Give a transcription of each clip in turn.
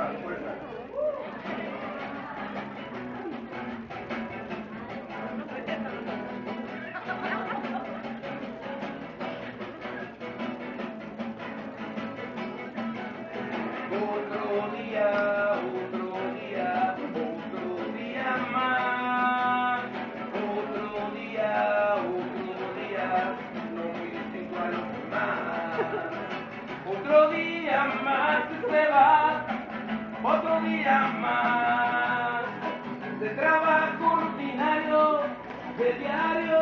Otro día más se va, otro día más de trabajo rutinario, de diario,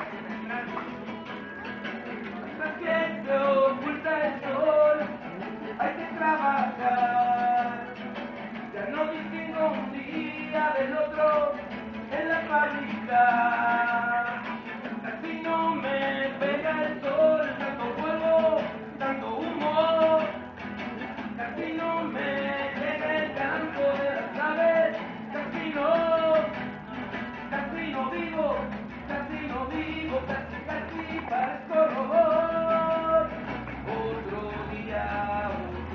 hasta que se oculta el sol, hay que trabajar. Ya no distingo un día del otro en la fábrica, así no me pega el sol, tanto fuego, tanto humo, casi no me llega el canto de las aves, casi no vivo, casi parezco robot. Otro día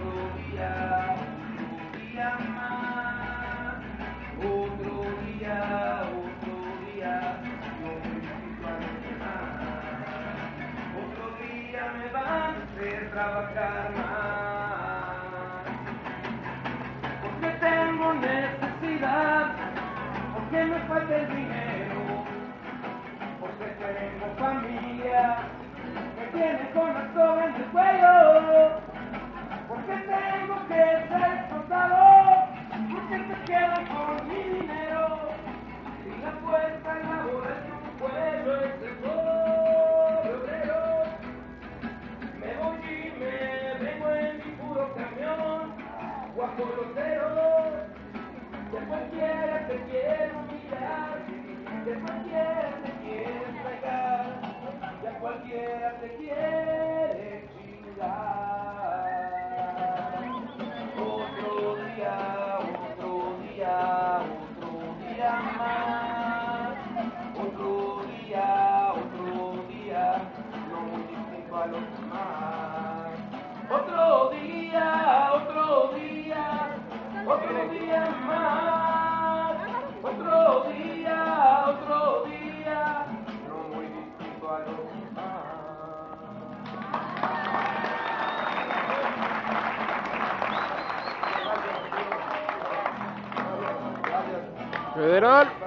más, otro día, no me necesito a los demás. Otro día me van a hacer trabajar más, porque tengo necesidad, porque me falta el dinero, porque tengo familia, me tiene con la soga en el cuello, porque tengo que ser explotado, porque te quedo con mi dinero, y la fuerza laboral de un pueblo es el pobre obrero. Me voy y me vengo en mi puro camión, guacolotero, de cualquiera te quiero mirar, de cualquiera te quiere pegar, de cualquiera te quiere chingar. Otro día más, otro día, no muy distinto a los demás. Otro día más, otro día, no muy distinto a los demás. Federal.